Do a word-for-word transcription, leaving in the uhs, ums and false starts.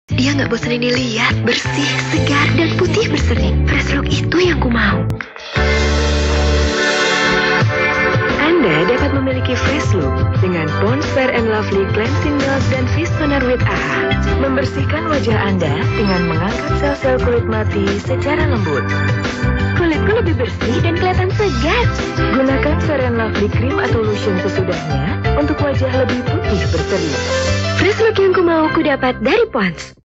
Dia nggak bosan dilihat, bersih, segar, dan putih berseri. Fresh look itu yang ku mau. Anda dapat memiliki fresh look dengan Pond's Fair and Lovely Cleansing Milk dan Face Toner with A H A. Membersihkan wajah Anda dengan mengangkat sel-sel kulit mati secara lembut. Kulitku lebih bersih dan kelihatan segar. Gunakan Fair and Lovely Cream atau lotion sesudahnya untuk wajah lebih putih berseri. Fresh look yang ku mau ku dapat dari Pond's.